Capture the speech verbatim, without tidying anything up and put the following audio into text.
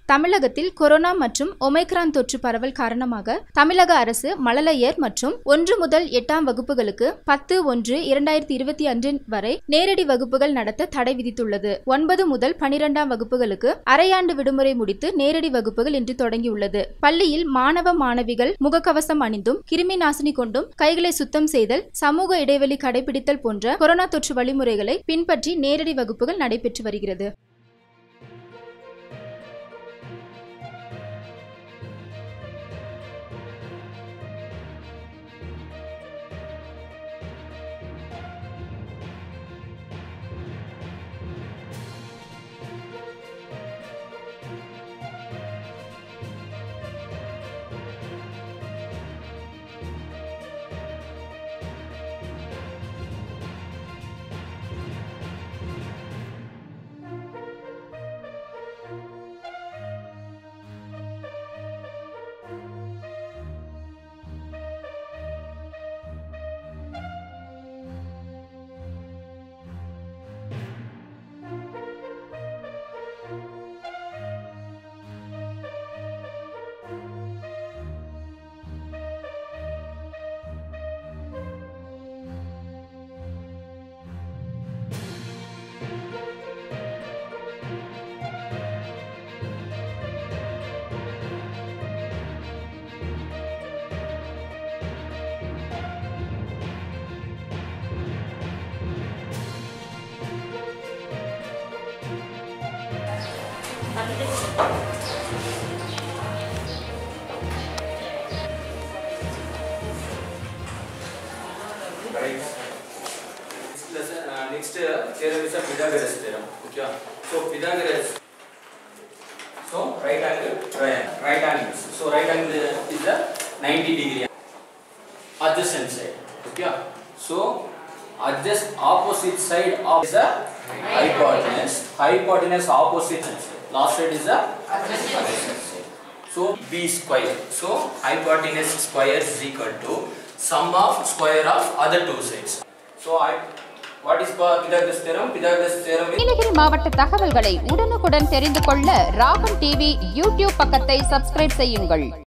தமிழகத்தில் கொரோனா மற்றும் ஒமைக்ரான் தொற்று பரவல் காரணமாக தமிழக அரசு மழலையர் மற்றும் ஒன்று முதல் எட்டாம் வகுப்புகளுக்கு பத்து ஒன்று இரண்டாயிரத்தி இருபத்தி அன்று வரை நேரடி வகுப்புகள் நடத்த தடை விதித்துள்ளது. ஒன்பது முதல் பனிரெண்டாம் வகுப்புகளுக்கு அரையாண்டு விடுமுறை முடித்து நேரடி வகுப்புகள் இன்று தொடங்கியுள்ளது. பள்ளியில் மாணவ மாணவிகள் முகக்கவசம் அணிந்தும் கிருமி நாசினி கொண்டும் கைகளை சுத்தம் செய்தல், சமூக இடைவெளி கடைபிடித்தல் போன்ற கொரோனா தொற்று வழிமுறைகளை பின்பற்றி நேரடி வகுப்புகள் நடைபெற்று வருகிறது. Next theorem is a Pythagoras theorem. Okay. So Pythagoras. So right angle triangle. Right angle. So right angle is the ninety degree adjacent side. Okay. So adjust opposite side of the hypotenuse. Hypotenuse opposite side. Last side is the adjacent side. So b square. So hypotenuse square is equal to sum of square of other two sides. So I What is Pythagoras theorem? Pythagoras theorem is Nilgiri மாவட்ட தகவல்களை உடனுக்குடன் தெரிந்து கொள்ள ராகம் TV YouTube பக்கத்தை subscribe செய்யுங்கள்.